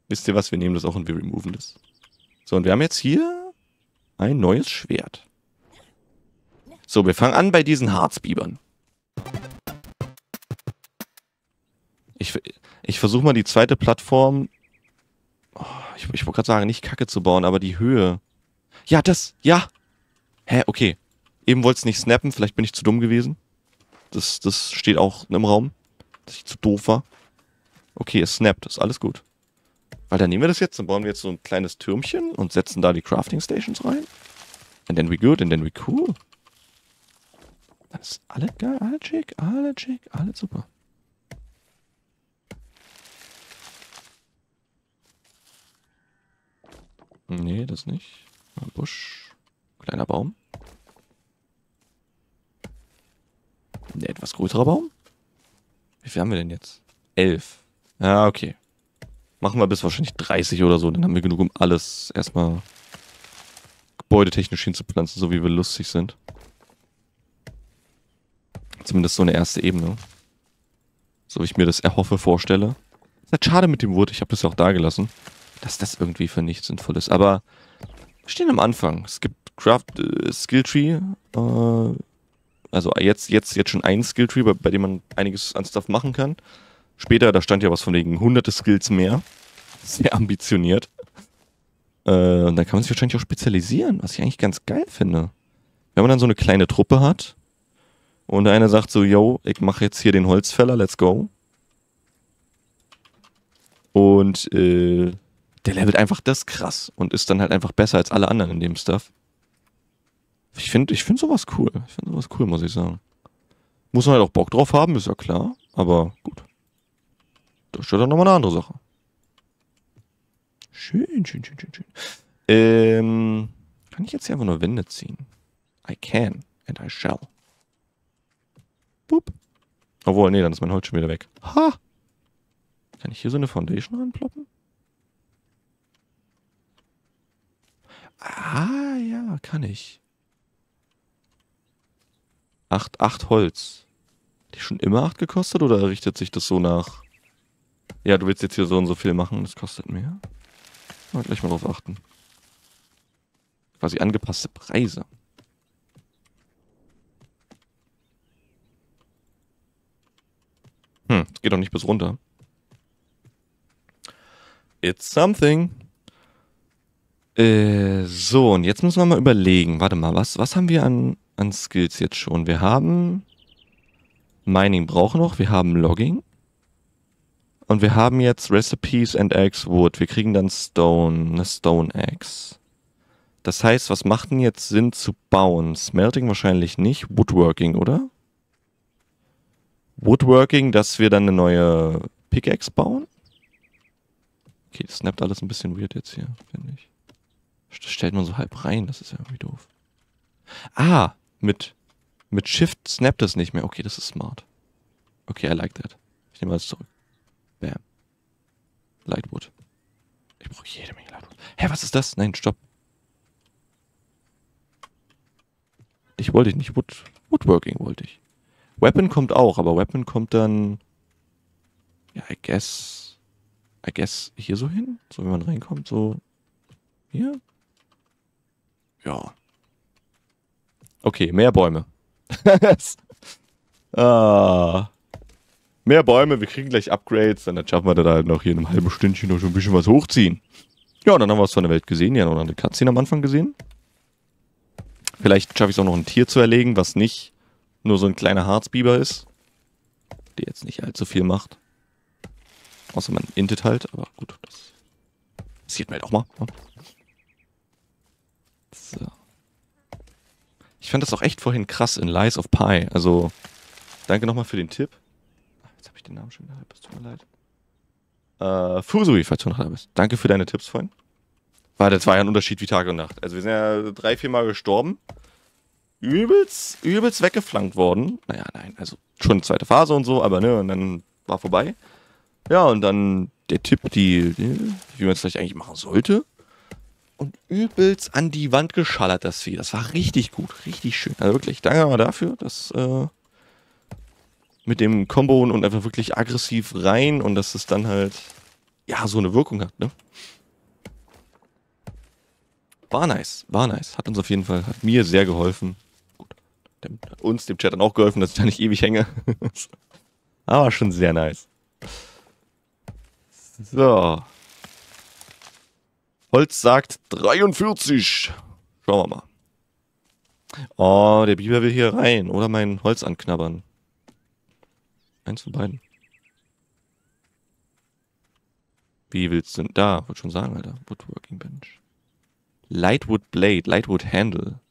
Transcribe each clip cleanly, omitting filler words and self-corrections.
wisst ihr was, wir nehmen das auch und wir removen das. So, und wir haben jetzt hier ein neues Schwert. So, wir fangen an bei diesen Harzbibern. Ich versuche mal die zweite Plattform. Oh, ich wollte gerade sagen, nicht Kacke zu bauen, aber die Höhe. Ja, ja. Hä, okay. Eben wollte es nicht snappen, vielleicht bin ich zu dumm gewesen. Das steht auch im Raum, dass ich zu doof war. Okay, es snappt, ist alles gut. Weil dann nehmen wir das jetzt, dann bauen wir jetzt so ein kleines Türmchen und setzen da die Crafting Stations rein. And then we good, and then we cool. Dann ist alles geil, alles schick, alles super. Nee, das nicht. Ein Busch. Kleiner Baum. Ein etwas größerer Baum. Wie viel haben wir denn jetzt? 11. Ja, okay. Machen wir bis wahrscheinlich 30 oder so. Dann haben wir genug, um alles erstmal gebäudetechnisch hinzupflanzen, so wie wir lustig sind. Zumindest so eine erste Ebene. So wie ich mir das erhoffe, vorstelle. Ist halt schade mit dem Wood. Ich habe das ja auch da gelassen. Dass das irgendwie für nichts sinnvoll ist. Aber wir stehen am Anfang. Es gibt Skilltree. Also jetzt schon ein Skilltree, bei dem man einiges an Stuff machen kann. Später, da stand ja was von wegen hunderte Skills mehr. Sehr ambitioniert. Und dann kann man sich wahrscheinlich auch spezialisieren, was ich eigentlich ganz geil finde. Wenn man dann so eine kleine Truppe hat und einer sagt so, yo, ich mache jetzt hier den Holzfäller, let's go. Und der levelt einfach das krass und ist dann halt einfach besser als alle anderen in dem Stuff. Ich find sowas cool. Ich finde sowas cool, muss ich sagen. Muss man halt auch Bock drauf haben, ist ja klar. Aber gut. Das ist ja dann nochmal eine andere Sache. Schön. Kann ich jetzt hier einfach nur Wände ziehen? I can and I shall. Boop. Obwohl, nee, dann ist mein Holz schon wieder weg. Ha! Kann ich hier so eine Foundation ranploppen? Ah, ja, kann ich. 8 Holz. Hat die schon immer 8 gekostet oder richtet sich das so nach... Ja, du willst jetzt hier so und so viel machen, das kostet mehr. Mal gleich mal drauf achten. Quasi angepasste Preise. Das geht doch nicht bis runter. It's something. So, und jetzt müssen wir mal überlegen. Warte mal, was haben wir an Skills jetzt schon? Wir haben Mining brauchen noch, wir haben Logging. Und wir haben jetzt Recipes and Axe Wood. Wir kriegen dann Stone, eine Stone Axe. Das heißt, was macht denn jetzt Sinn zu bauen? Smelting wahrscheinlich nicht. Woodworking, oder? Woodworking, dass wir dann eine neue Pickaxe bauen? Okay, das snappt alles ein bisschen weird jetzt hier, finde ich. Das stellt man so halb rein, das ist ja irgendwie doof. Ah, mit Shift snappt das nicht mehr. Okay, das ist smart. Okay, I like that. Ich nehme alles zurück. Bam. Lightwood. Ich brauche jede Menge Lightwood. Hä, was ist das? Nein, stopp. Ich wollte nicht. Woodworking wollte ich. Weapon kommt auch, aber Weapon kommt dann... Ja, I guess hier so hin? So, wenn man reinkommt, so... Hier? Ja. Okay, mehr Bäume. Mehr Bäume, wir kriegen gleich Upgrades, dann schaffen wir da halt noch hier in einem halben Stündchen noch schon ein bisschen was hochziehen. Ja, und dann haben wir was von der Welt gesehen. Ja, noch eine Cutscene am Anfang gesehen. Vielleicht schaffe ich es auch noch ein Tier zu erlegen, was nicht nur so ein kleiner Harzbiber ist. Der jetzt nicht allzu viel macht. Außer man intet halt, aber gut, das passiert mir halt auch mal. Ne? So. Ich fand das auch echt vorhin krass in Lies of Pi. Also, danke nochmal für den Tipp. Jetzt habe ich den Namen schon wieder, es tut mir leid. Fusui, falls du noch da bist. Danke für deine Tipps vorhin. Das war ja ein Unterschied wie Tag und Nacht. Also wir sind ja 3-4 Mal gestorben. Übelst weggeflankt worden. Naja, nein, also schon zweite Phase und so, aber ne, und dann war vorbei. Ja, und dann der Tipp, wie man es vielleicht eigentlich machen sollte. Und übelst an die Wand geschallert, das Vieh. Das war richtig gut, richtig schön. Also wirklich, danke mal dafür, dass mit dem Combo und einfach wirklich aggressiv rein und dass es dann halt ja, so eine Wirkung hat, ne? War nice, war nice. Hat uns auf jeden Fall, hat mir sehr geholfen. Gut, uns, dem Chat, dann auch geholfen, dass ich da nicht ewig hänge. Aber schon sehr nice. So. Holz sagt 43. Schauen wir mal. Oh, der Biber will hier rein. Oder mein Holz anknabbern. Eins von beiden. Wie willst du denn? Da, wollte schon sagen, Alter. Woodworking Bench. Lightwood Blade, Lightwood Handle.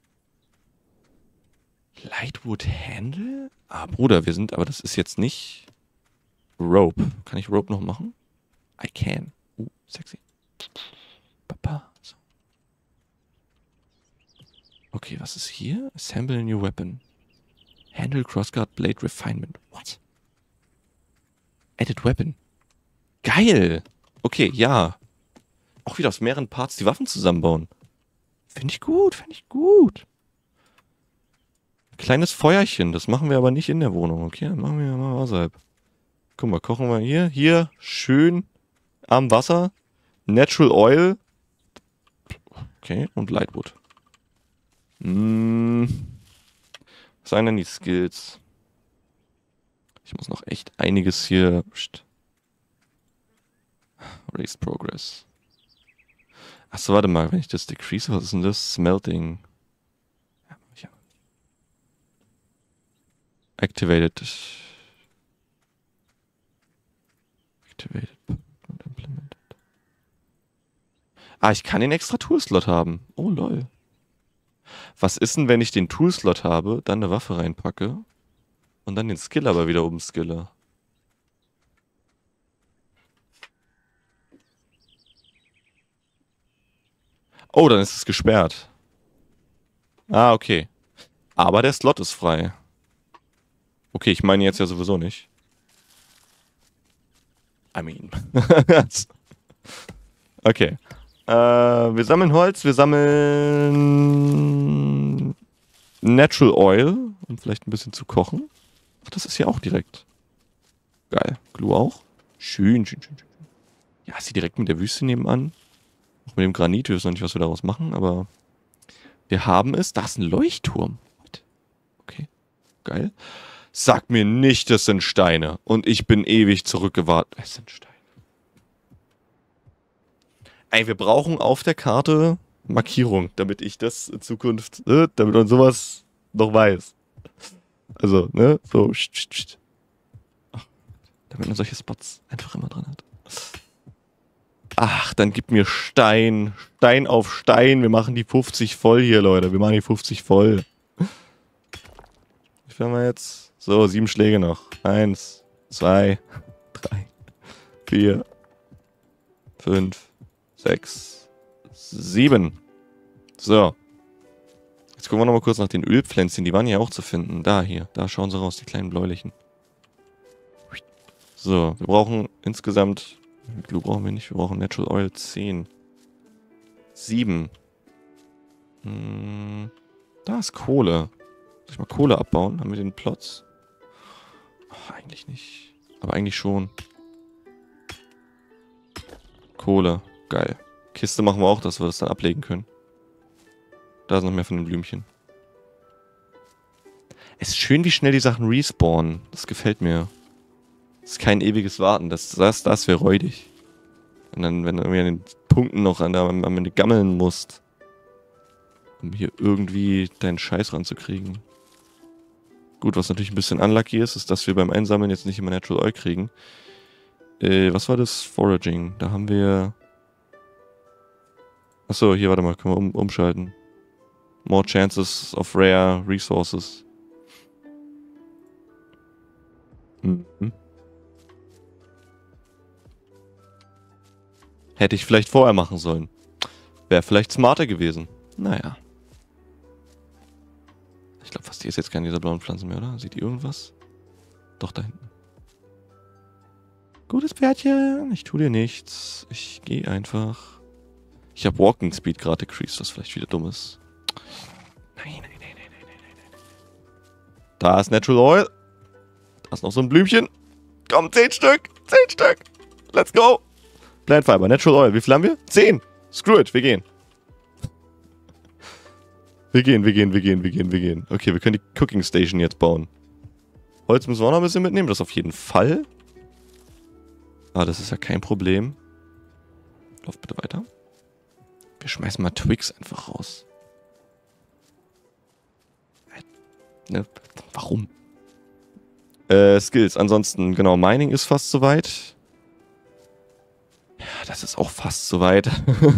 Lightwood Handle? Ah, Bruder, wir sind, aber das ist jetzt nicht Rope. Kann ich Rope noch machen? I can. Sexy. Papa. So. Okay, was ist hier? Assemble a new weapon. Handle, Crossguard, Blade, Refinement. What? Added Weapon. Geil! Okay, ja. Auch wieder aus mehreren Parts die Waffen zusammenbauen. Finde ich gut, finde ich gut. Kleines Feuerchen, das machen wir aber nicht in der Wohnung, okay? Machen wir mal außerhalb. Guck mal, kochen wir hier. Hier, schön am Wasser. Natural Oil. Okay, und Lightwood. Was sind denn die Skills? Ich muss noch echt einiges hier... Raise Progress. Achso, warte mal, wenn ich das decrease, was ist denn das? Smelting. Ja. Activated. Activated und implemented. Ah, ich kann den extra Toolslot haben. Oh, lol. Was ist denn, wenn ich den Toolslot habe, dann eine Waffe reinpacke und dann den Skill aber wieder oben skille? Oh, dann ist es gesperrt. Ah, okay. Aber der Slot ist frei. Okay, ich meine jetzt ja sowieso nicht. I mean. Okay. Wir sammeln Holz, wir sammeln Natural Oil, um vielleicht ein bisschen zu kochen. Ach, das ist ja auch direkt. Geil. Glue auch. Schön, schön, schön, schön. Ja, ist sie direkt mit der Wüste nebenan. Auch mit dem Granit, wir wissen noch nicht, was wir daraus machen, aber wir haben es. Da ist ein Leuchtturm. Okay, geil. Sag mir nicht, das sind Steine. Und ich bin ewig zurückgewartet. Es sind Steine. Ey, wir brauchen auf der Karte Markierung, damit ich das in Zukunft, damit man sowas noch weiß. Also, ne, so, Ach, damit man solche Spots einfach immer dran hat. Ach, dann gib mir Stein. Stein auf Stein. Wir machen die 50 voll hier, Leute. Wir machen die 50 voll. Wie viel haben wir jetzt? So, 7 Schläge noch. 1, 2, 3, 4, 5, 6, 7. So. Jetzt gucken wir nochmal kurz nach den Ölpflänzchen. Die waren ja auch zu finden. Da, hier. Da schauen sie raus, die kleinen bläulichen. So, wir brauchen insgesamt... Glue brauchen wir nicht. Wir brauchen Natural Oil 10. 7. Da ist Kohle. Soll ich mal Kohle abbauen? Haben wir den Plots? Oh, eigentlich nicht. Aber eigentlich schon. Kohle. Geil. Kiste machen wir auch, dass wir das dann ablegen können. Da ist noch mehr von den Blümchen. Es ist schön, wie schnell die Sachen respawnen. Das gefällt mir. Das ist kein ewiges Warten. Das wäre räudig. Und dann, wenn du irgendwie an den Punkten noch am Ende gammeln musst, um hier irgendwie deinen Scheiß ranzukriegen. Gut, was natürlich ein bisschen unlucky ist, ist, dass wir beim Einsammeln jetzt nicht immer Natural Oil kriegen. Was war das? Foraging. Da haben wir... Achso, hier, warte mal, können wir umschalten. More chances of rare resources. Hätte ich vielleicht vorher machen sollen. Wäre vielleicht smarter gewesen. Naja. Ich glaube fast, hier ist jetzt keine dieser blauen Pflanzen mehr, oder? Sieht ihr irgendwas? Doch, da hinten. Gutes Pferdchen. Ich tue dir nichts. Ich gehe einfach. Ich habe Walking Speed gerade decreased, was vielleicht wieder dumm ist. Nein. Da ist Natural Oil. Da ist noch so ein Blümchen. Komm, 10 Stück. 10 Stück. Let's go. Plant Fiber, Natural Oil. Wie viel haben wir? 10. Screw it, wir gehen. Wir gehen. Okay, wir können die Cooking Station jetzt bauen. Holz müssen wir auch noch ein bisschen mitnehmen, das auf jeden Fall. Ah, das ist ja kein Problem. Lauf bitte weiter. Wir schmeißen mal Twigs einfach raus. Ne, warum? Skills. Ansonsten, genau, Mining ist fast soweit. Ja, das ist auch fast soweit.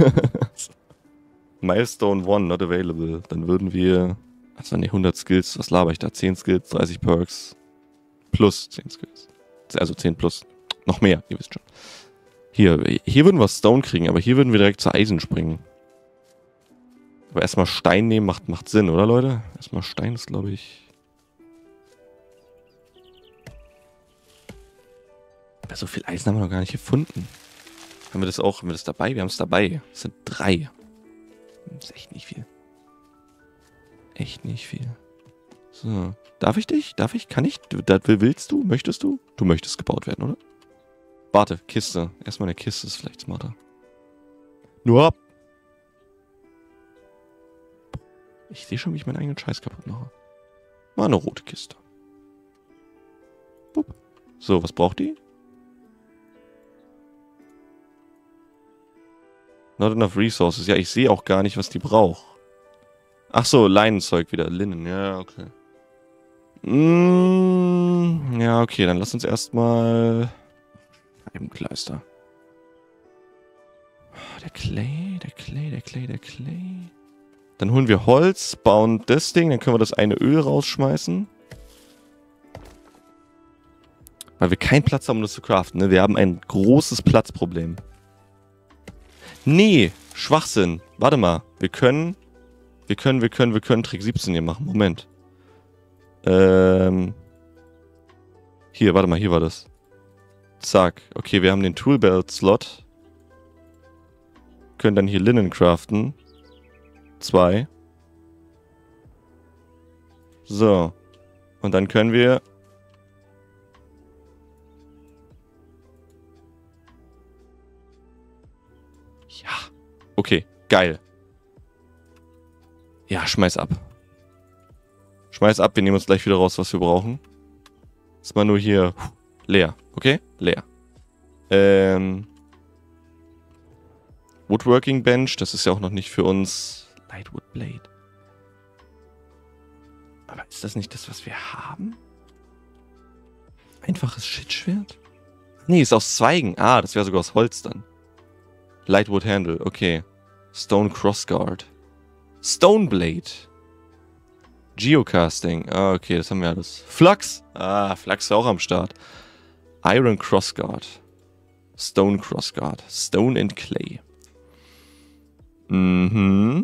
Milestone 1 not available. Dann würden wir... Also ne, 100 Skills. Was laber ich da? 10 Skills, 30 Perks. Plus 10 Skills. Also 10 plus. Noch mehr, ihr wisst schon. Hier würden wir Stone kriegen, aber hier würden wir direkt zu Eisen springen. Aber erstmal Stein nehmen macht Sinn, oder Leute? Erstmal Stein ist, glaube ich... Aber so viel Eisen haben wir noch gar nicht gefunden. Haben wir das auch? Haben wir das dabei? Wir haben es dabei. Es sind 3. Das ist echt nicht viel. Echt nicht viel. So. Darf ich dich? Darf ich? Kann ich? Willst du? Möchtest du? Du möchtest gebaut werden, oder? Warte, Kiste. Erstmal eine Kiste ist vielleicht smarter. Nur ab. Ich sehe schon, wie ich meinen eigenen Scheiß kaputt mache. Mal eine rote Kiste. Bup. So, was braucht die? Not enough resources. Ja, ich sehe auch gar nicht, was die braucht. Ach so, Leinenzeug wieder. Linnen, ja, okay. Ja, okay, dann lass uns erstmal... Scheibenkleister. Der Clay. Dann holen wir Holz, bauen das Ding, dann können wir das eine Öl rausschmeißen. Weil wir keinen Platz haben, um das zu craften, ne? Wir haben ein großes Platzproblem. Nee, Schwachsinn. Warte mal, wir können Trick 17 hier machen. Moment. Hier, warte mal, hier war das. Zack. Okay, wir haben den Toolbelt-Slot. Können dann hier Linnen craften. 2. So. Und dann können wir... Ja. Okay, geil. Ja, schmeiß ab. Schmeiß ab, wir nehmen uns gleich wieder raus, was wir brauchen. Ist mal nur hier leer, okay? Leer. Woodworking Bench, das ist ja auch noch nicht für uns. Lightwood Blade. Aber ist das nicht das, was wir haben? Einfaches Shitschwert? Nee, ist aus Zweigen. Ah, das wäre sogar aus Holz dann. Lightwood Handle, okay. Stone Crossguard. Stone Blade. Geocasting. Ah, okay, das haben wir alles. Flux. Ah, Flux ist auch am Start. Iron Crossguard. Stone Crossguard. Stone and Clay. Mhm.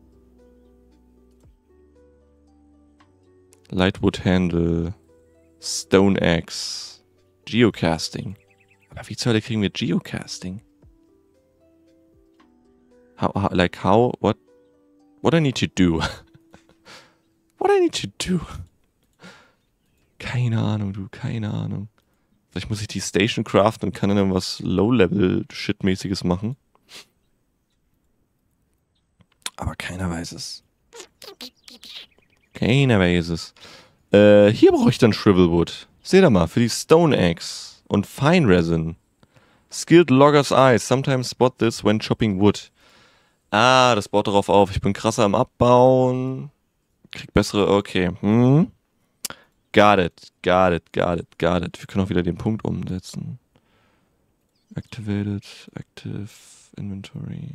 Lightwood Handle. Stone Axe. Geocasting. Aber wie zur Hölle kriegen wir Geocasting? What I need to do? What I need to do? Keine Ahnung, du, keine Ahnung. Vielleicht muss ich die Station craften und kann dann irgendwas Low-Level-Shit-mäßiges machen. Aber keiner weiß es. Keiner weiß es. Hier brauche ich dann Shrivelwood. Seht ihr mal, für die Stone Axe und Fine Resin. Skilled Logger's Eye. Sometimes spot this when chopping wood. Ah, das baut darauf auf. Ich bin krasser am Abbauen. Krieg bessere... Okay. Got it. Wir können auch wieder den Punkt umsetzen. Activated. Active Inventory.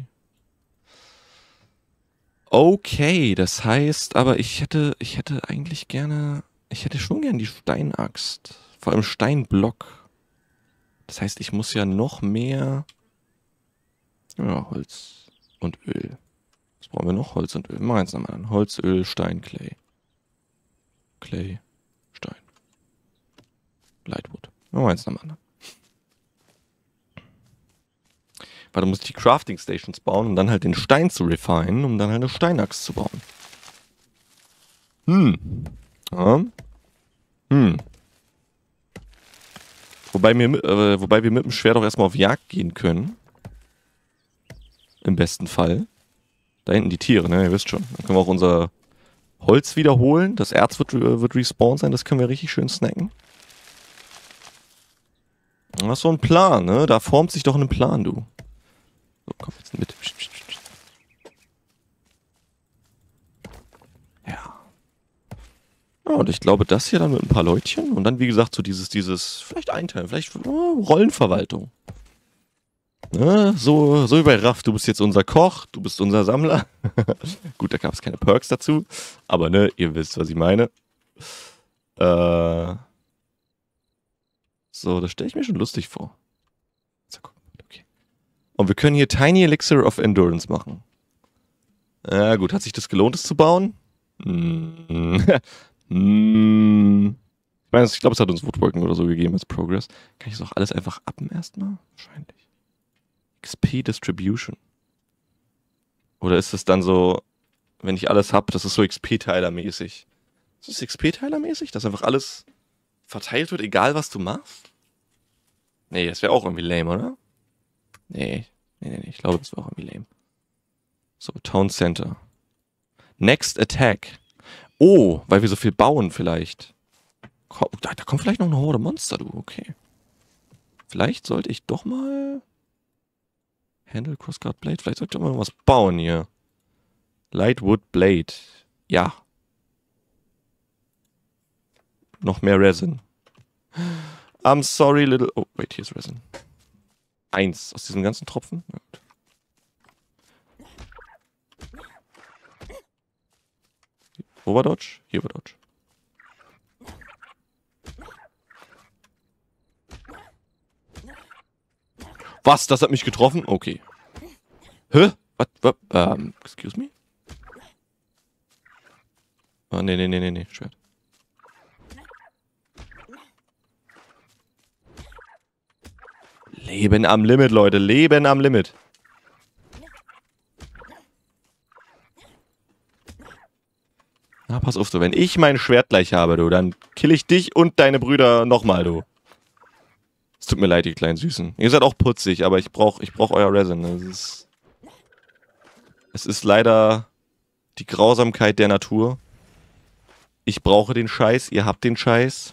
Okay, das heißt, aber ich hätte eigentlich gerne... Ich hätte schon gern die Steinaxt. Vor allem Steinblock. Das heißt, ich muss ja noch mehr... Ja, Holz und Öl. Was brauchen wir noch? Holz und Öl. Machen wir jetzt nochmal an. Holz, Öl, Stein, Clay. Clay, Stein. Lightwood. Machen wir jetzt nochmal an. Weil du musst die Crafting Stations bauen, um dann halt den Stein zu refinen, um dann halt eine Steinaxt zu bauen. Ja. Wobei wir mit dem Schwert auch erstmal auf Jagd gehen können. Im besten Fall. Da hinten die Tiere, ne? Ihr wisst schon. Dann können wir auch unser Holz wiederholen. Das Erz wird respawned sein. Das können wir richtig schön snacken. Das ist so ein Plan, ne? Da formt sich doch ein Plan, du. So, komm jetzt mit. Ja. Ja, und ich glaube, das hier dann mit ein paar Leutchen. Und dann, wie gesagt, so dieses, vielleicht einteilen, vielleicht Rollenverwaltung. Ne? So wie bei Raff, du bist jetzt unser Koch, du bist unser Sammler. Gut, da gab es keine Perks dazu. Aber ne, ihr wisst, was ich meine. So, das stelle ich mir schon lustig vor. Okay. Und wir können hier Tiny Elixir of Endurance machen. Ja gut, hat sich das gelohnt, es zu bauen? Ich glaube, es hat uns Woodworking oder so gegeben als Progress. Kann ich das auch alles einfach appen erstmal? Wahrscheinlich. XP Distribution. Oder ist es dann so, wenn ich alles habe, das ist so XP-Teiler-mäßig? Ist das XP-Teiler-mäßig? Dass einfach alles verteilt wird, egal was du machst? Nee, das wäre auch irgendwie lame, oder? Nee. Ich glaube, das wäre auch irgendwie lame. So, Town Center. Next Attack. Oh, weil wir so viel bauen vielleicht. Da kommt vielleicht noch eine Horde Monster, du. Okay. Vielleicht sollte ich doch mal... Handle, Crossguard Blade. Vielleicht sollte ich doch mal was bauen hier. Lightwood Blade. Ja. Noch mehr Resin. I'm sorry, little... Oh, wait, hier ist Resin. 1 aus diesem ganzen Tropfen. Ja, gut. Wo war Dodge? Hier war Dodge. Was? Das hat mich getroffen? Okay. Hä? Was? Excuse me? Oh, nee. Schwert. Leben am Limit, Leute. Leben am Limit. Na, pass auf, so. Wenn ich mein Schwert gleich habe, du, dann kill ich dich und deine Brüder nochmal, du. Es tut mir leid, ihr kleinen Süßen. Ihr seid auch putzig, aber ich brauch euer Resin. Es ist leider die Grausamkeit der Natur. Ich brauche den Scheiß, ihr habt den Scheiß.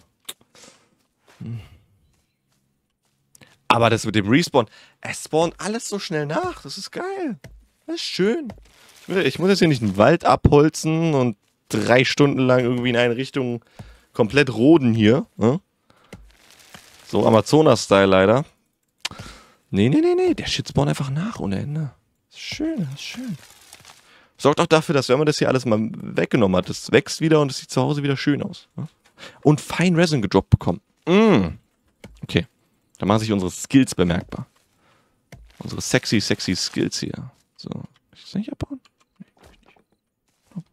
Aber das mit dem Respawn, es spawnt alles so schnell nach. Das ist geil. Das ist schön. Ich muss jetzt hier nicht einen Wald abholzen und 3 Stunden lang irgendwie in eine Richtung komplett roden hier. Ne? So Amazonas-Style leider. Nee. Der Shit spawnt einfach nach ohne Ende. Das ist schön. Sorgt auch dafür, dass wenn man das hier alles mal weggenommen hat, das wächst wieder und es sieht zu Hause wieder schön aus. Ne? Und fein Resin gedroppt bekommen. Okay. Da machen sich unsere Skills bemerkbar. Unsere sexy Skills hier. So. Kann ich das nicht abbauen? Nee, kann ich nicht. Nope.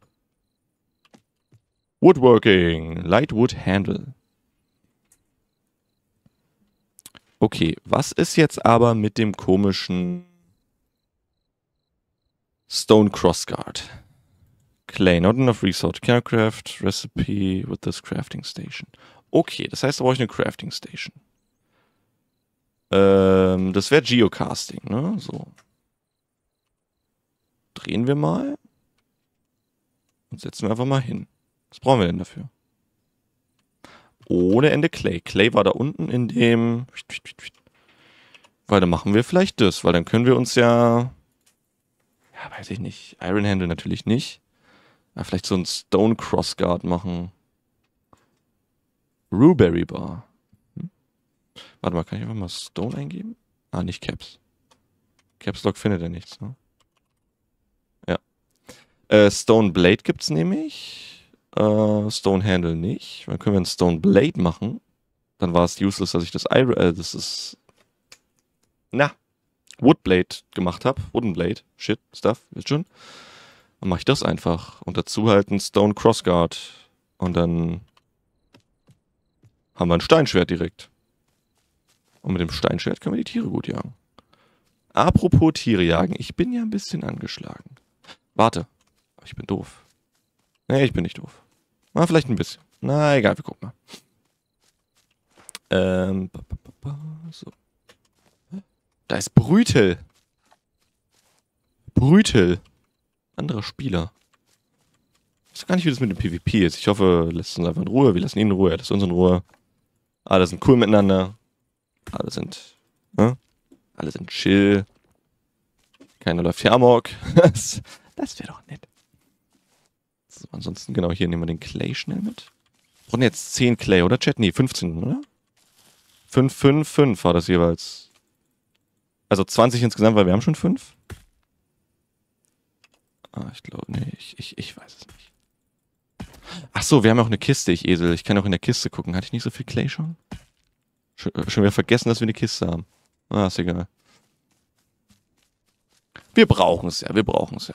Woodworking. Lightwood Handle. Okay, was ist jetzt aber mit dem komischen Stone Crossguard? Clay, not enough resource. Can craft recipe with this crafting station. Okay, das heißt, da brauche ich eine Crafting Station. Das wäre Geocasting, ne? So. Drehen wir mal. Und setzen wir einfach mal hin. Was brauchen wir denn dafür? Ohne Ende Clay. Clay war da unten in dem... Weil dann machen wir vielleicht das, weil dann können wir uns ja... Ja, weiß ich nicht. Iron Handle natürlich nicht. Aber vielleicht so ein Stone Crossguard machen. Ruberry Bar. Warte mal, kann ich einfach mal Stone eingeben? Ah, nicht Caps. Caps Lock findet er nichts, ne? Ja. Stone Blade gibt's nämlich. Stone Handle nicht. Dann können wir einen Stone Blade machen. Dann war es useless, dass ich das Wood Blade gemacht habe. Wooden Blade. Shit, Stuff, wisst schon. Dann mache ich das einfach. Und dazu halt einen Stone Crossguard. Und dann haben wir ein Steinschwert direkt. Und mit dem Steinschwert können wir die Tiere gut jagen. Apropos Tiere jagen, ich bin ja ein bisschen angeschlagen. Warte, ich bin doof. Nee, ich bin nicht doof. Na, vielleicht ein bisschen. Na, egal, wir gucken mal. So. Da ist Brütel. Brütel. Anderer Spieler. Ich weiß gar nicht, wie das mit dem PvP ist. Ich hoffe, lässt uns einfach in Ruhe. Wir lassen ihn in Ruhe, er lässt uns in Ruhe. Alle sind cool miteinander. Alle sind, ne? Alle sind chill. Keiner läuft hier amok. Das wäre doch nett. So, ansonsten, genau, hier nehmen wir den Clay schnell mit. Wir brauchen jetzt 10 Clay, oder Chat? Nee, 15, oder? 5, 5, 5 war das jeweils. Also 20 insgesamt, weil wir haben schon 5. Ah, ich glaube, nee, ich weiß es nicht. Ach so, wir haben ja auch eine Kiste, ich Esel. Ich kann auch in der Kiste gucken. Hatte ich nicht so viel Clay schon? Schon wieder vergessen, dass wir eine Kiste haben. Ah, ist egal. Wir brauchen es ja, wir brauchen es ja.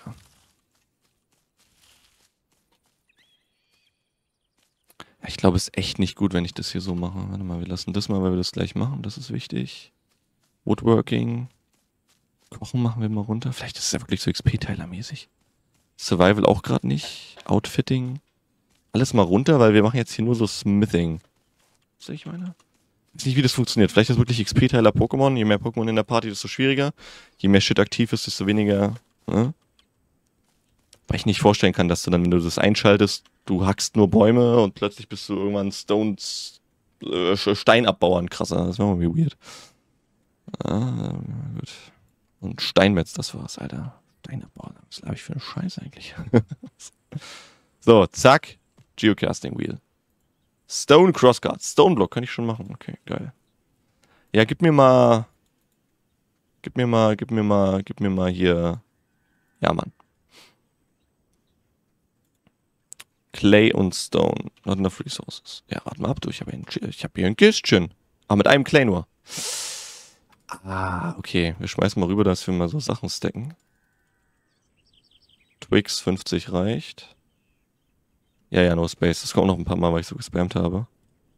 Ich glaube, es ist echt nicht gut, wenn ich das hier so mache. Warte mal, wir lassen das mal, weil wir das gleich machen. Das ist wichtig. Woodworking. Kochen machen wir mal runter. Vielleicht ist es ja wirklich so XP-Teiler-mäßig. Survival auch gerade nicht. Outfitting. Alles mal runter, weil wir machen jetzt hier nur so Smithing. Was ich meine? Ich weiß nicht, wie das funktioniert. Vielleicht ist wirklich XP-Teiler Pokémon. Je mehr Pokémon in der Party, desto schwieriger. Je mehr Shit aktiv ist, desto weniger. Ne? Weil ich nicht vorstellen kann, dass du dann, wenn du das einschaltest, du hackst nur Bäume und plötzlich bist du irgendwann Steinabbauern. Krasser, das wäre irgendwie weird. Ah, gut. Und Steinmetz, das war's, Alter. Steinabbauer, was habe ich für eine Scheiße eigentlich? So, zack. Geocasting Wheel. Stone Crossguard. Stone Block kann ich schon machen. Okay, geil. Ja, gib mir mal hier. Ja, Mann. Clay und Stone. Not enough resources. Ja, warte mal ab, du. Ich habe hier ein Kistchen. Aber mit einem Clay nur. Ah, okay. Wir schmeißen mal rüber, dass wir mal so Sachen stacken. Twix 50 reicht. Ja, no space. Das kommt noch ein paar Mal, weil ich so gespammt habe.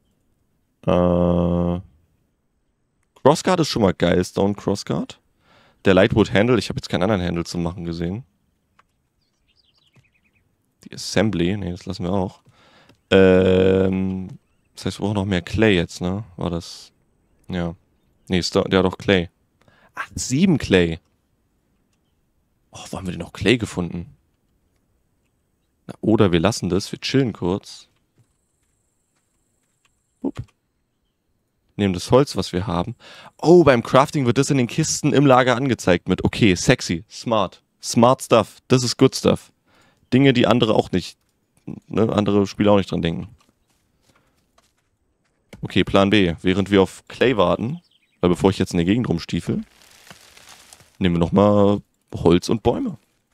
Crossguard ist schon mal geil. Stone Crossguard. Der Lightwood Handle. Ich habe jetzt keinen anderen Handle zu machen gesehen. Die Assembly. Ne, das lassen wir auch. Das heißt, wir brauchen noch mehr Clay jetzt, ne? War das... Ja. Nee, der hat doch Clay. Ach, 7 Clay. Oh, wo haben wir denn noch Clay gefunden? Na, oder wir lassen das, wir chillen kurz. Upp. Nehmen das Holz, was wir haben. Oh, beim Crafting wird das in den Kisten im Lager angezeigt mit. Okay, sexy, smart. Smart stuff. Das ist good stuff. Dinge, die andere auch nicht, ne, andere Spieler auch nicht dran denken. Okay, Plan B. Während wir auf Clay warten, weil bevor ich jetzt in der Gegend rumstiefel, nehmen wir nochmal Holz und Bäume.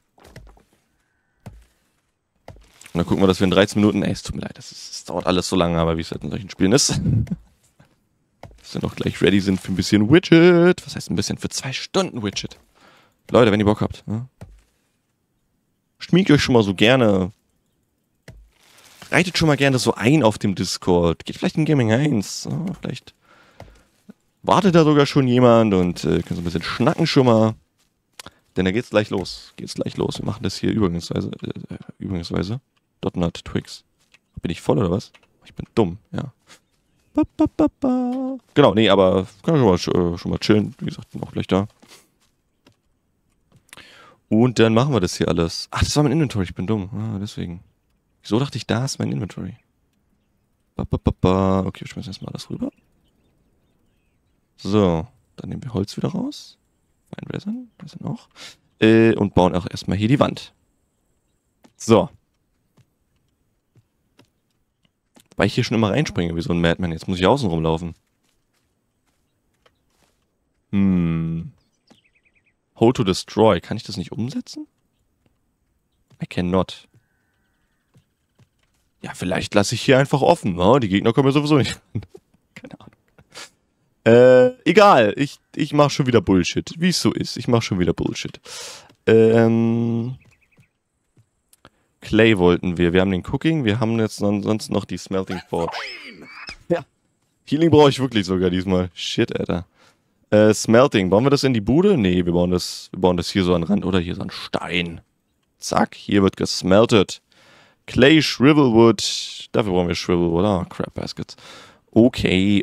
Und dann gucken wir, dass wir in 13 Minuten... Ey, es tut mir leid, das dauert alles so lange, aber wie es halt in solchen Spielen ist. Dass wir noch gleich ready sind für ein bisschen Widget. Was heißt ein bisschen? Für 2 Stunden Widget. Leute, wenn ihr Bock habt. Ne? Schmiegt euch schon mal so gerne... Reitet schon mal gerne so ein auf dem Discord. Geht vielleicht in Gaming 1. Ja, vielleicht wartet da sogar schon jemand und könnt so ein bisschen schnacken schon mal. Denn da geht's gleich los. Wir machen das hier übringsweise. .NET Twix. Bin ich voll oder was? Ich bin dumm, ja. Genau, nee, aber kann schon mal chillen. Wie gesagt, bin auch gleich da. Und dann machen wir das hier alles. Ach, das war mein Inventory, ich bin dumm. Ah, deswegen. Wieso dachte ich, da ist mein Inventory? Okay, wir schmeißen erstmal alles rüber. So, dann nehmen wir Holz wieder raus. Resin auch. Und bauen auch erstmal hier die Wand. So. Weil ich hier schon immer reinspringe, wie so ein Madman. Jetzt muss ich außen rumlaufen. Hold to destroy. Kann ich das nicht umsetzen? I cannot. Ja, vielleicht lasse ich hier einfach offen. Ne? Die Gegner kommen ja sowieso nicht ran. Keine Ahnung. Egal. Ich mache schon wieder Bullshit. Wie es so ist. Ich mache schon wieder Bullshit. Clay wollten wir. Wir haben den Cooking. Wir haben jetzt sonst noch die Smelting Forge. Ja. Healing brauche ich wirklich sogar diesmal. Shit, Alter. Smelting. Bauen wir das in die Bude? Nee, wir bauen das hier so an den Rand. Oder hier so an Stein. Zack. Hier wird gesmeltet. Clay, Shrivelwood. Dafür brauchen wir Shrivelwood. Ah, Crap Baskets. Okay.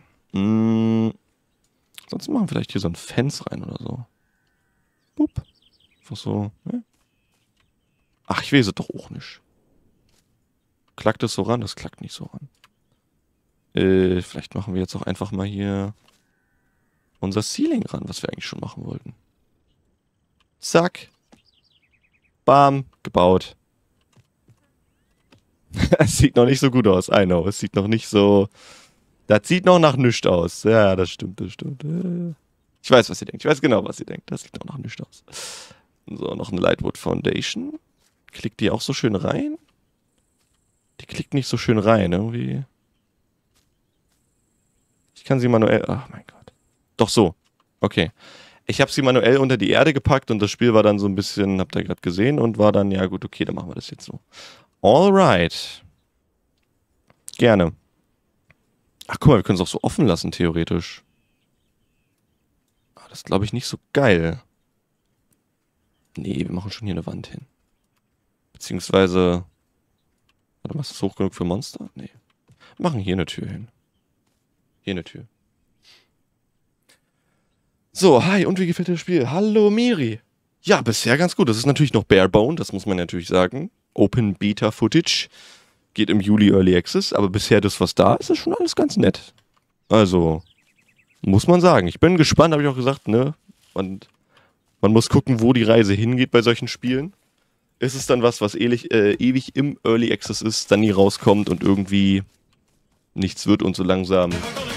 Sonst machen wir vielleicht hier so ein Fence rein oder so. Boop. Einfach so, ne? Ach, ich weiß es doch auch nicht. Klackt es so ran? Das klackt nicht so ran. Vielleicht machen wir jetzt auch einfach mal hier unser Ceiling ran, was wir eigentlich schon machen wollten. Zack. Bam. Gebaut. Es sieht noch nicht so gut aus. I know. Es sieht noch nicht so... Das sieht noch nach nichts aus. Ja, das stimmt, das stimmt. Ich weiß, was ihr denkt. Ich weiß genau, was ihr denkt. Das sieht noch nach nichts aus. So, noch eine Lightwood Foundation. Klickt die auch so schön rein? Die klickt nicht so schön rein, irgendwie. Ich kann sie manuell... Ach, mein Gott. Doch so. Okay. Ich habe sie manuell unter die Erde gepackt und das Spiel war dann so ein bisschen, habt ihr gerade gesehen, und war dann, ja gut, okay, dann machen wir das jetzt so. Alright. Gerne. Ach, guck mal, wir können es auch so offen lassen, theoretisch. Das ist, glaube ich, nicht so geil. Nee, wir machen schon hier eine Wand hin. Beziehungsweise... Warte mal, ist das hoch genug für Monster? Nee. Wir machen hier eine Tür hin. Hier eine Tür. So, hi, und wie gefällt dir das Spiel? Hallo, Miri. Ja, bisher ganz gut. Das ist natürlich noch Barebone, das muss man natürlich sagen. Open Beta Footage. Geht im Juli Early Access, aber bisher das, was da ist, ist schon alles ganz nett. Also, muss man sagen. Ich bin gespannt, habe ich auch gesagt, ne? Und man muss gucken, wo die Reise hingeht bei solchen Spielen. Ist es dann was ewig im Early Access ist, dann nie rauskommt und irgendwie nichts wird und so langsam...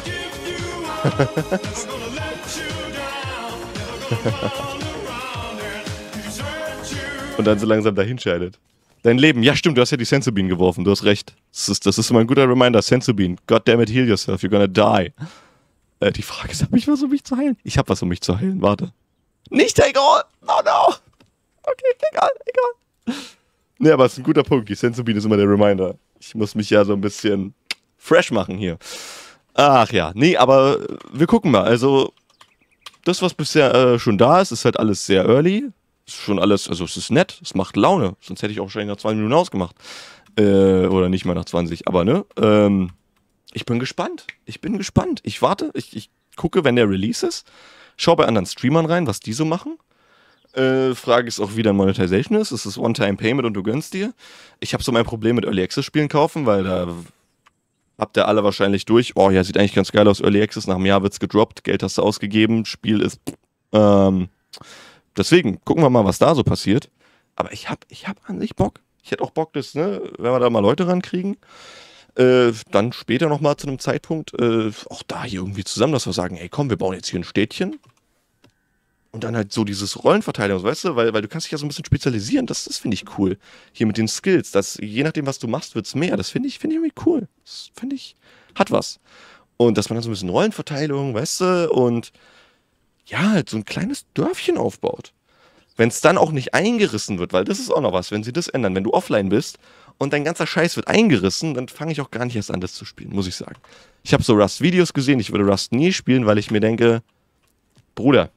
und dann so langsam dahinscheidet. Dein Leben, ja stimmt, du hast ja die Sensobean geworfen, du hast recht. Das ist immer ein guter Reminder, Sensobean. God damn it, heal yourself, you're gonna die. Die Frage ist, habe ich was, um mich zu heilen? Ich habe was, um mich zu heilen, warte. Nicht take all! Oh no! Okay, egal. Ne, aber es ist ein guter Punkt, die Sensobean ist immer der Reminder. Ich muss mich ja so ein bisschen fresh machen hier. Ach ja, nee, aber wir gucken mal, also... Das, was bisher schon da ist, ist halt alles sehr early. Ist schon alles, also es ist nett, es macht Laune. Sonst hätte ich auch wahrscheinlich nach 20 Minuten ausgemacht. Oder nicht mal nach 20, aber ne? Ich bin gespannt. Ich warte, ich gucke, wenn der Release ist. Schau bei anderen Streamern rein, was die so machen. Frage ist auch, wie dann Monetization ist. Es ist One-Time-Payment und du gönnst dir. Ich habe so mein Problem mit Early Access-Spielen kaufen, weil da habt ihr alle wahrscheinlich durch. Oh ja, sieht eigentlich ganz geil aus. Early Access, nach einem Jahr wird's gedroppt, Geld hast du ausgegeben, Spiel ist... deswegen, gucken wir mal, was da so passiert. Aber ich hab an sich Bock. Ich hätte auch Bock, das, ne, wenn wir da mal Leute rankriegen, dann später nochmal zu einem Zeitpunkt, auch da hier irgendwie zusammen, dass wir sagen, ey komm, wir bauen jetzt hier ein Städtchen. Und dann halt so dieses Rollenverteilung, weißt du, weil du kannst dich ja so ein bisschen spezialisieren, das finde ich cool. Hier mit den Skills, dass je nachdem, was du machst, wird's mehr. Das finde ich irgendwie cool. Das finde ich, hat was. Und dass man dann so ein bisschen Rollenverteilung, weißt du, und ja, halt so ein kleines Dörfchen aufbaut. Wenn es dann auch nicht eingerissen wird, weil das ist auch noch was, wenn sie das ändern, wenn du offline bist und dein ganzer Scheiß wird eingerissen, dann fange ich auch gar nicht erst an, das zu spielen, muss ich sagen. Ich habe so Rust-Videos gesehen, ich würde Rust nie spielen, weil ich mir denke, Bruder,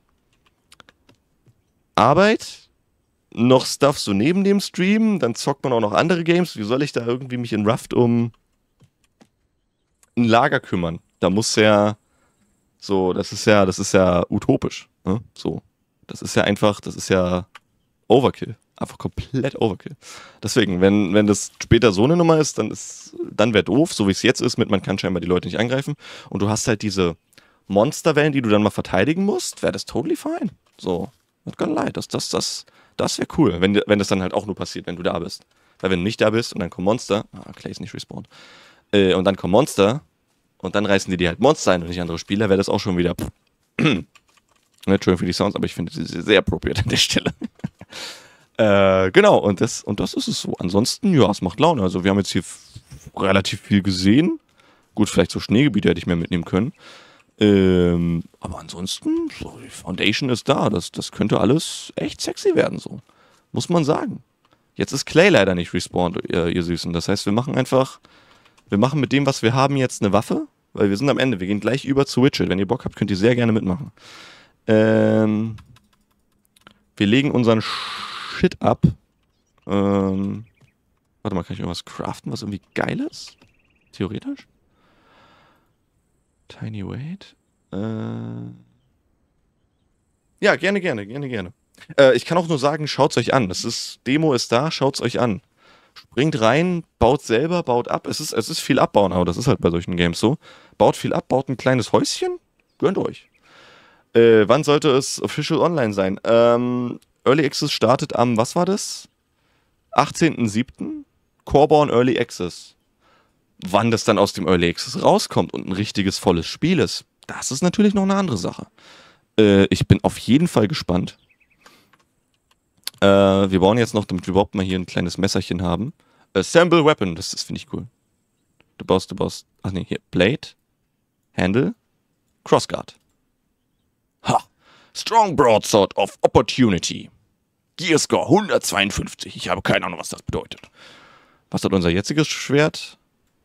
Arbeit, noch Stuff so neben dem Stream, dann zockt man auch noch andere Games. Wie soll ich da irgendwie mich in Rust um ein Lager kümmern? Da muss ja so, das ist ja utopisch. Ne? So, das ist ja Overkill. Einfach komplett Overkill. Deswegen, wenn das später so eine Nummer ist, dann wäre doof, so wie es jetzt ist, mit man kann scheinbar die Leute nicht angreifen. Und du hast halt diese Monsterwellen, die du dann mal verteidigen musst, wäre das totally fine. So. Not gonna lie, das wäre cool, wenn das dann halt auch nur passiert, wenn du da bist. Weil wenn du nicht da bist und dann kommt Monster, Clay ist nicht respawned, und dann kommt Monster und dann reißen die halt Monster ein und nicht andere Spieler, wäre das auch schon wieder Entschuldigung für die Sounds, aber ich finde sie sehr appropriate an der Stelle. Genau, und das ist es so. Ansonsten, ja, es macht Laune. Also wir haben jetzt hier relativ viel gesehen. Gut, vielleicht so Schneegebiete hätte ich mehr mitnehmen können. Aber ansonsten, so, die Foundation ist da. Das könnte alles echt sexy werden, so. Muss man sagen. Jetzt ist Clay leider nicht respawned, ihr Süßen. Das heißt, wir machen mit dem, was wir haben, jetzt eine Waffe. Weil wir sind am Ende. Wir gehen gleich über zu Witcher. Wenn ihr Bock habt, könnt ihr sehr gerne mitmachen. Wir legen unseren Shit ab. Warte mal, kann ich irgendwas craften, was irgendwie geil ist? Theoretisch? Tiny Weight. Ja, gerne. Ich kann auch nur sagen, schaut's euch an. Demo ist da, schaut's euch an. Springt rein, baut selber, baut ab. Es ist viel abbauen, aber das ist halt bei solchen Games so. Baut viel ab, baut ein kleines Häuschen, gönnt euch. Wann sollte es official online sein? Early Access startet am, was war das? 18.07. Coreborn Early Access. Wann das dann aus dem Early Access rauskommt und ein richtiges, volles Spiel ist, das ist natürlich noch eine andere Sache. Ich bin auf jeden Fall gespannt. Wir bauen jetzt noch, damit wir überhaupt mal hier ein kleines Messerchen haben. Assemble Weapon, das finde ich cool. Du baust, ach nee, hier, Blade, Handle, Crossguard. Ha! Strong Broadsword of Opportunity. Gearscore 152. Ich habe keine Ahnung, was das bedeutet. Was hat unser jetziges Schwert?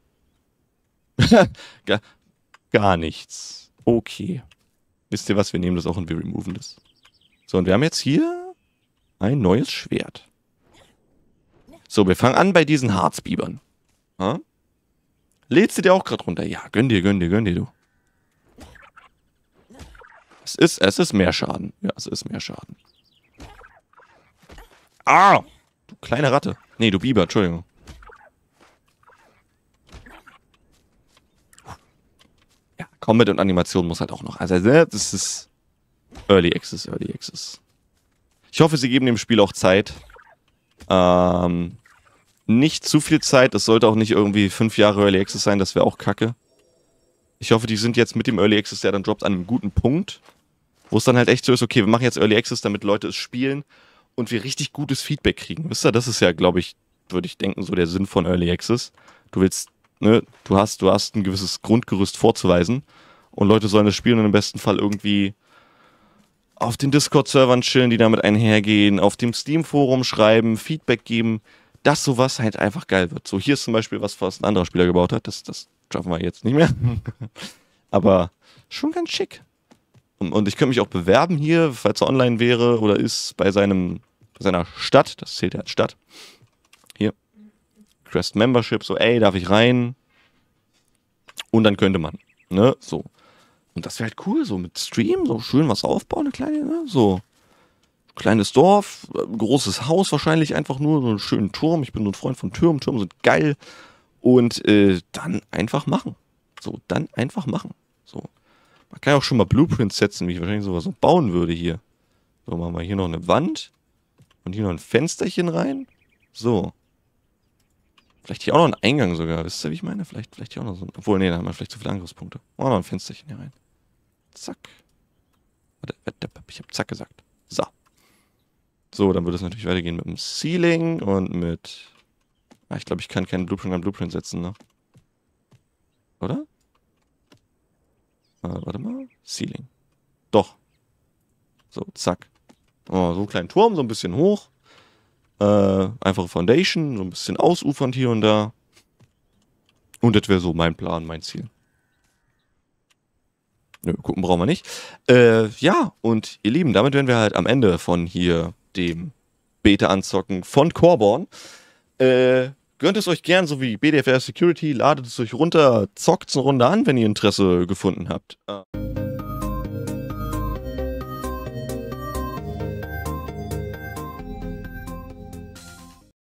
Gar nichts. Okay. Wisst ihr was? Wir nehmen das auch und wir removen das. So, und wir haben jetzt hier ein neues Schwert. So, wir fangen an bei diesen Harzbibern. Ha? Lädst du dir auch gerade runter? Ja, gönn dir, du. Es ist mehr Schaden. Ja, es ist mehr Schaden. Ah! Du kleine Ratte. Nee, du Biber, Entschuldigung. Ja, Combat und Animation muss halt auch noch. Also, das ist Early Access. Ich hoffe, sie geben dem Spiel auch Zeit. Nicht zu viel Zeit. Es sollte auch nicht irgendwie 5 Jahre Early Access sein. Das wäre auch kacke. Ich hoffe, die sind jetzt mit dem Early Access, der dann droppt, an einem guten Punkt. Wo es dann halt echt so ist, okay, wir machen jetzt Early Access, damit Leute es spielen und wir richtig gutes Feedback kriegen. Wisst ihr, das ist ja, glaube ich, würde ich denken, so der Sinn von Early Access. Du willst, ne, du hast ein gewisses Grundgerüst vorzuweisen und Leute sollen das spielen und im besten Fall irgendwie auf den Discord-Servern chillen, die damit einhergehen, auf dem Steam-Forum schreiben, Feedback geben, dass sowas halt einfach geil wird. So, hier ist zum Beispiel was ein anderer Spieler gebaut hat, das schaffen wir jetzt nicht mehr. Aber schon ganz schick. Und ich könnte mich auch bewerben hier, falls er online wäre oder ist, bei seiner Stadt. Das zählt ja als Stadt. Hier. Crest Membership. So, ey, darf ich rein? Und dann könnte man. Ne? So. Und das wäre halt cool, so mit Stream, so schön was aufbauen, eine kleine, ne? So. Kleines Dorf, großes Haus wahrscheinlich einfach nur, so einen schönen Turm. Ich bin so ein Freund von Türmen. Türme sind geil. Und dann einfach machen. So, dann einfach machen. So. Man kann ja auch schon mal Blueprints setzen, wie ich wahrscheinlich sowas so bauen würde hier. So, machen wir hier noch eine Wand. Und hier noch ein Fensterchen rein. So. Vielleicht hier auch noch ein Eingang sogar. Wisst ihr, wie ich meine? Vielleicht hier auch noch so ein... Obwohl, nee, da haben wir vielleicht zu viele Angriffspunkte. Machen wir noch ein Fensterchen hier rein. Zack. Warte, ich hab zack gesagt. So. So, dann würde es natürlich weitergehen mit dem Ceiling und mit... ich glaube, ich kann keinen Blueprint an Blueprint setzen, ne? Oder? Warte mal. Ceiling. Doch. So, zack. Oh, so einen kleinen Turm, so ein bisschen hoch. Einfache Foundation, so ein bisschen ausufernd hier und da. Und das wäre so mein Plan, mein Ziel. Nö, gucken brauchen wir nicht. Ja, und ihr Lieben, damit wären wir halt am Ende von hier dem Beta-Anzocken von Coreborn. Gönnt es euch gern, so wie BDFR Security, ladet es euch runter, zockt es eine Runde an, wenn ihr Interesse gefunden habt.